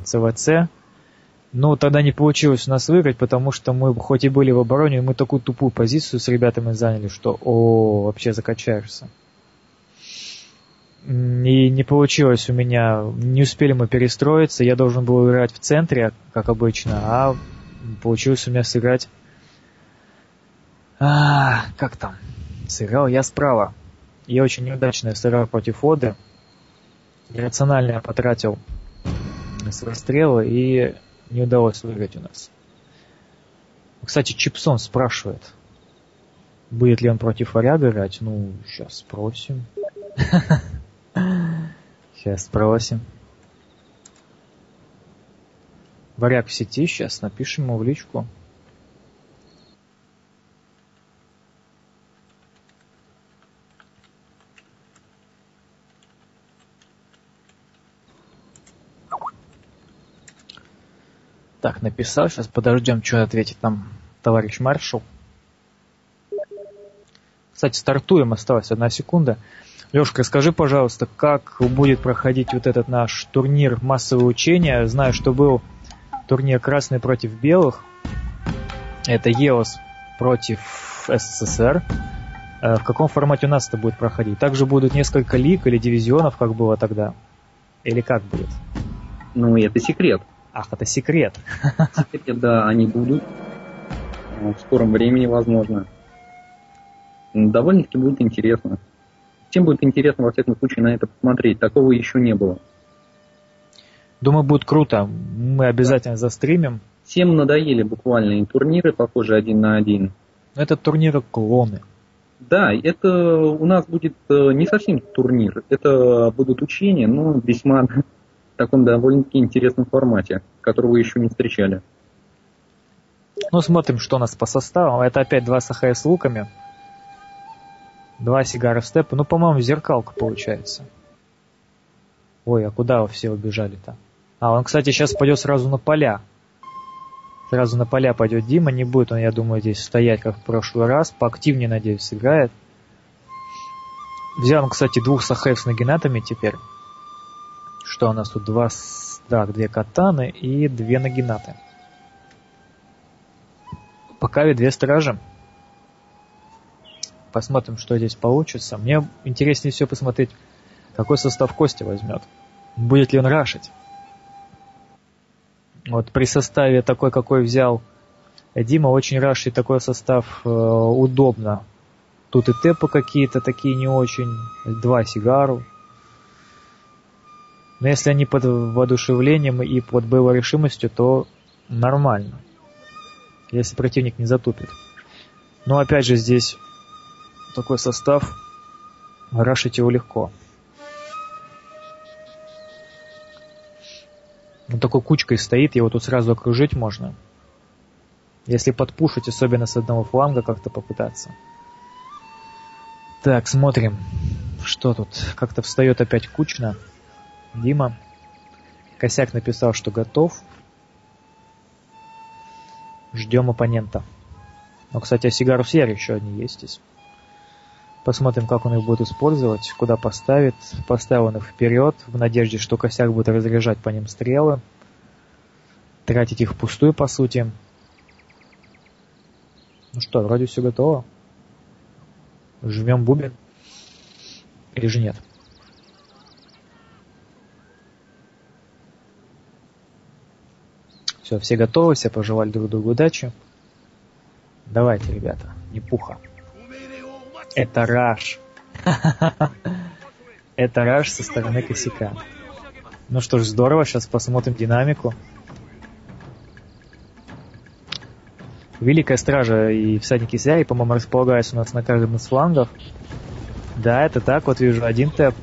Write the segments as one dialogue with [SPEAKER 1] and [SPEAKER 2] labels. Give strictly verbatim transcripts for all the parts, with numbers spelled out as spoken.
[SPEAKER 1] ЦВЦ. Но тогда не получилось у нас выиграть, потому что мы хоть и были в обороне, мы такую тупую позицию с ребятами заняли, что о, вообще закачаешься. И не получилось у меня, не успели мы перестроиться, я должен был играть в центре, как обычно, а получилось у меня сыграть... А, как там? Сыграл я справа. Я очень неудачно сыграл против Оды. Иррационально я потратил свои стрелы и не удалось выиграть у нас. Кстати, Чипсон спрашивает, будет ли он против Варяга играть. Ну, сейчас спросим. Сейчас спросим. Варяг в сети, сейчас напишем ему в личку. Так, написал, сейчас подождем, что ответит нам товарищ маршал. Кстати, стартуем, осталась одна секунда. Лёшка, расскажи, пожалуйста, как будет проходить вот этот наш турнир массовые учения. Знаю, что был турнир красный против белых. Это ЕОС против СССР. В каком формате у нас это будет проходить? Также будут несколько лиг или дивизионов, как было тогда? Или как будет?
[SPEAKER 2] Ну, это секрет.
[SPEAKER 1] Ах, это секрет.
[SPEAKER 2] Секрет, да, они будут. В скором времени, возможно. Довольно-таки будет интересно. Всем будет интересно, во всяком случае, на это посмотреть. Такого еще не было.
[SPEAKER 1] Думаю, будет круто. Мы обязательно застримим.
[SPEAKER 2] Всем надоели буквально и турниры, похожие один на один.
[SPEAKER 1] Это турниры клоны.
[SPEAKER 2] Да, это у нас будет не совсем турнир. Это будут учения, но весьма в таком довольно-таки интересном формате, которого вы еще не встречали.
[SPEAKER 1] Ну, смотрим, что у нас по составам. Это опять два Сахая с луками. Два Сигара степа. Ну, по-моему, зеркалка получается. Ой, а куда вы все убежали-то? А, он, кстати, сейчас пойдет сразу на поля. Сразу на поля пойдет Дима. Не будет он, я думаю, здесь стоять, как в прошлый раз. Поактивнее, надеюсь, сыграет. Взял он, кстати, двух Сахаев с нагинатами теперь. Что у нас тут? Два, так, две катаны и две нагинаты. Пока и две стражи. Посмотрим, что здесь получится. Мне интереснее всего посмотреть, какой состав Костя возьмет. Будет ли он рашить. Вот при составе такой, какой взял Дима, очень рашить такой состав э, удобно. Тут и тэпы какие-то такие не очень. Два Сигару. Но если они под воодушевлением и под боевой решимостью, то нормально. Если противник не затупит. Но опять же здесь такой состав, рашить его легко. Он такой кучкой стоит, его тут сразу окружить можно. Если подпушить, особенно с одного фланга, как-то попытаться. Так, смотрим, что тут. Как-то встает опять кучно. Дима. Косяк написал, что готов. Ждем оппонента. Но, кстати, Сигару Сьер еще одни есть здесь. Посмотрим, как он их будет использовать, куда поставит. Поставил он их вперед, в надежде, что Косяк будет разряжать по ним стрелы. Тратить их впустую, по сути. Ну что, вроде все готово. Жмем бубен. Или же нет? Все, все готовы, все пожелали друг другу удачи. Давайте, ребята, не пуха. Это раш. Это раш со стороны Косяка. Ну что ж, здорово, сейчас посмотрим динамику. Великая Стража и Всадники Сяри, по-моему, располагаются у нас на каждом из флангов. Да, это так, вот вижу один тэп.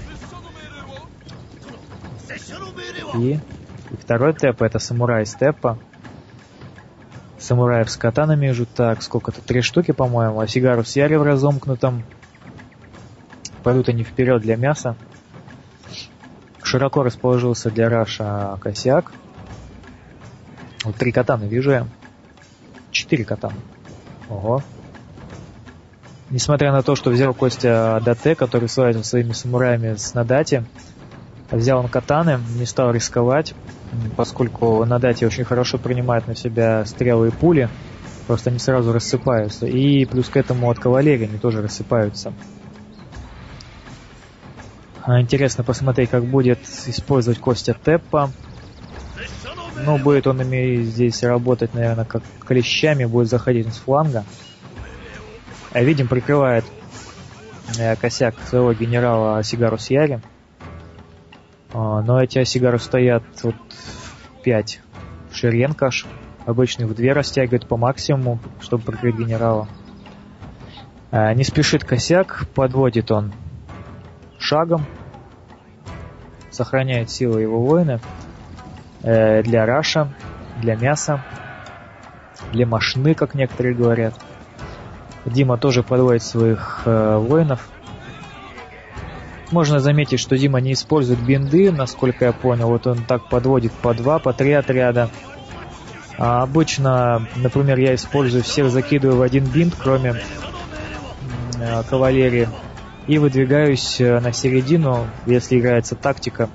[SPEAKER 1] И, и второй тэп, это самурай степа. Самураев с катанами вижу. Так, сколько-то? Три штуки, по-моему. А Сигару с Яри в разомкнутом. Пойдут они вперед для мяса. Широко расположился для раша Косяк. Вот три катаны вижу я. Четыре катана. Ого. Несмотря на то, что взял Костя АДТ, который славится своими самураями с Надати, взял он катаны, не стал рисковать. поскольку на дате очень хорошо принимает на себя стрелы и пули, просто они сразу рассыпаются. И плюс к этому от кавалерии они тоже рассыпаются. Интересно посмотреть, как будет использовать Костя Теппа. Ну, будет он ими здесь работать, наверное, как клещами, будет заходить с фланга. Видим, прикрывает косяк своего генерала Асигарус Яри. Но эти Асигару стоят вот пять шеренг аж. Обычно в две растягивают по максимуму, чтобы прикрыть генерала. Не спешит косяк, подводит он шагом. Сохраняет силы его воины для раша, для мяса, для мошны, как некоторые говорят. Дима тоже подводит своих э, воинов. Можно заметить, что Дима не использует бинды, насколько я понял. Вот он так подводит по два, по три отряда. А обычно, например, я использую всех, закидываю в один бинт, кроме э, кавалерии. И выдвигаюсь на середину, если играется тактика.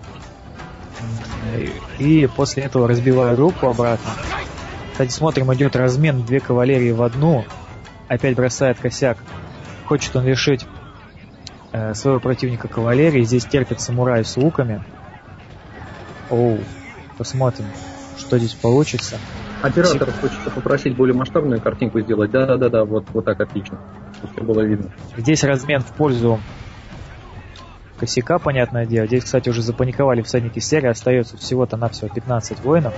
[SPEAKER 1] И после этого разбиваю группу обратно. Кстати, смотрим, идет размен, две кавалерии в одну. Опять бросает косяк. Хочет он лишить э, своего противника кавалерии. Здесь терпит самурай с луками. Оу, посмотрим, что здесь получится.
[SPEAKER 2] Оператор Сек... хочет попросить более масштабную картинку сделать. Да-да-да, вот, вот так отлично. Чтобы все было видно.
[SPEAKER 1] Здесь размен в пользу косяка, понятное дело. Здесь, кстати, уже запаниковали всадники серии. Остается всего-то навсего пятнадцать воинов.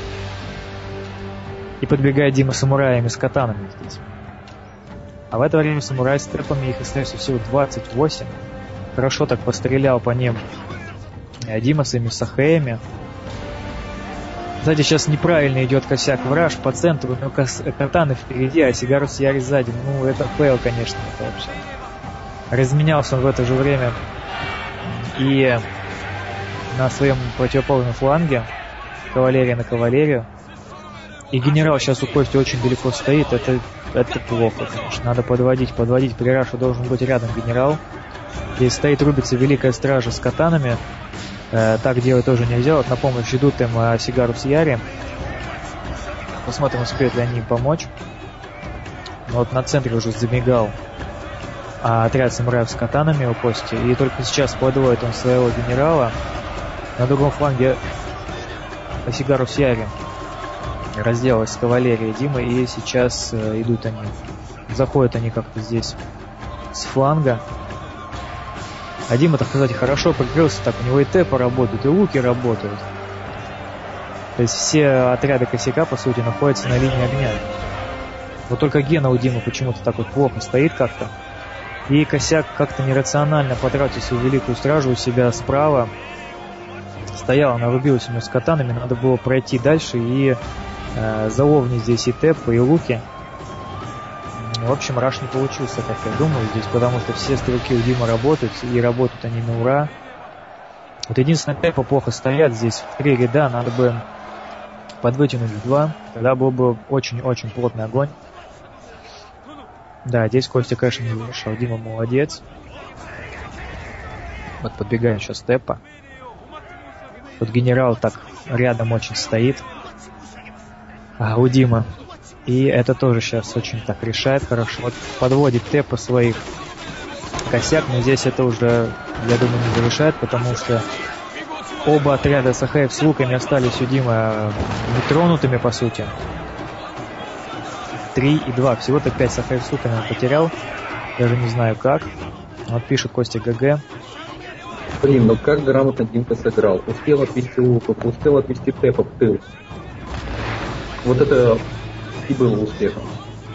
[SPEAKER 1] И подбегает Дима самураями с катанами здесь. А в это время самурай с трэпами, их остается всего двадцать восемь. Хорошо так пострелял по ним Дима своими сахеями. Кстати, сейчас неправильно идет косяк в раш по центру, но катаны впереди, а Асигарус Яри сзади. Ну, это фейл, конечно, это вообще. Разменялся он в это же время и на своем противоположном фланге. Кавалерия на кавалерию. И генерал сейчас у Кости очень далеко стоит. Это, это плохо, конечно. Надо подводить, подводить. При раше должен быть рядом генерал. Здесь стоит, рубится Великая Стража с катанами. Э, так делать тоже нельзя. Вот на помощь идут им Асигарус Яри. Посмотрим, успеют ли они им помочь. Но вот на центре уже замигал а отряд самураев с катанами у Кости. И только сейчас подводит он своего генерала. На другом фланге Асигарус Яри разделалась с кавалерией Димы, и сейчас э, идут они. Заходят они как-то здесь с фланга. А Дима, так сказать, хорошо прикрылся. Так, у него и тэпы работают, и луки работают. То есть все отряды косяка, по сути, находятся на линии огня. Вот только Гена у Димы почему-то так вот плохо стоит как-то. И косяк как-то нерационально потратил свою Великую Стражу у себя справа. Стояла, она рубилась у него с катанами, надо было пройти дальше и э, заловнить здесь и тэпы, и луки. В общем, раш не получился, как я думаю, здесь, потому что все стрелки у Димы работают, и работают они на ура. Вот единственное, тэпы плохо стоят здесь в три ряда, надо бы подвытянуть в два, тогда был бы очень-очень плотный огонь. Да, здесь Костя, конечно, не вышел, Дима молодец. Вот подбегает сейчас тэпа. Вот генерал так рядом очень стоит. А у Димы. И это тоже сейчас очень так решает хорошо. Вот подводит тэпа своих косяк, но здесь это уже, я думаю, не завершает, потому что оба отряда сахаев с луками остались у Димы нетронутыми, по сути. Три и два. Всего-то пять сахаев с луками он потерял. Даже не знаю как. Вот пишет Костя ГГ.
[SPEAKER 2] Блин, ну как грамотно Димка сыграл. Успел отвести луков, успел отвести тэпа в тыл. Вот это и было успехом.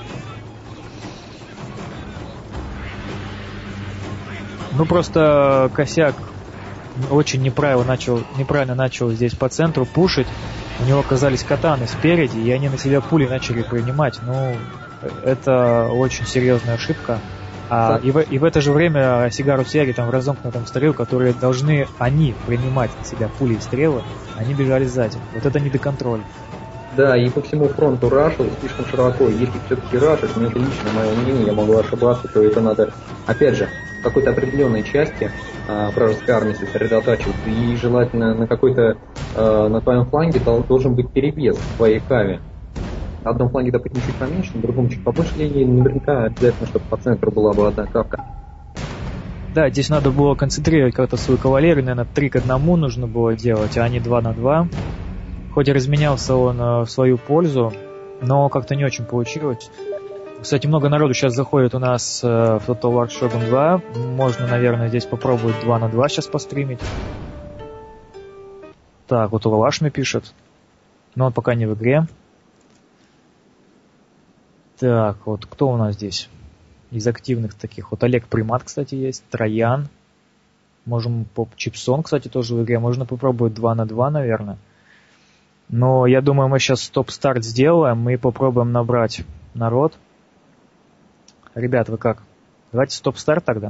[SPEAKER 1] Ну просто косяк очень неправильно начал, неправильно начал здесь по центру пушить. У него оказались катаны спереди, и они на себя пули начали принимать. Ну, это очень серьезная ошибка. А, и, в, и в это же время Асигарус Яри там в разомкнутом строю, которые должны они принимать на себя пули и стрелы, они бежали сзади. Вот это недоконтроль. Да,
[SPEAKER 2] и по всему фронту рашил слишком широко. Если все-таки рашить, ну это лично мое мнение, я могу ошибаться, то это надо, опять же, какой-то определенной части э, вражеской армии сосредотачиваться, и желательно на какой-то, э, на твоем фланге должен быть перевес в твоей каве. На одном фланге, допустим, чуть поменьше, на другом чуть побольше линии, наверняка обязательно, чтобы по центру была бы одна кавка.
[SPEAKER 1] Да, здесь надо было концентрировать как-то свою кавалерию, наверное, три к одному нужно было делать, а не два на два. Хоть и разменялся он в свою пользу, но как-то не очень получилось. Кстати, много народу сейчас заходит у нас в Total War Shogun два. Можно, наверное, здесь попробовать два на два сейчас постримить. Так, вот Уралаш мне пишет. Но он пока не в игре. Так, вот кто у нас здесь? Из активных таких. Вот Олег Примат, кстати, есть. Троян. Можем Поп Чипсон, кстати, тоже в игре. Можно попробовать два на два, наверное. Но я думаю, мы сейчас стоп-старт сделаем и попробуем набрать народ. Ребят, вы как? Давайте стоп-старт тогда.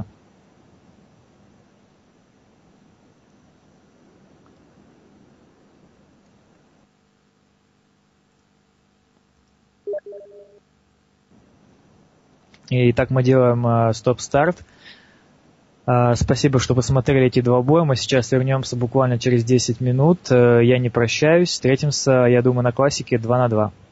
[SPEAKER 1] Итак, мы делаем э, стоп-старт. Э, спасибо, что посмотрели эти два боя. Мы сейчас вернемся буквально через десять минут. Э, я не прощаюсь. Встретимся, я думаю, на классике два на два.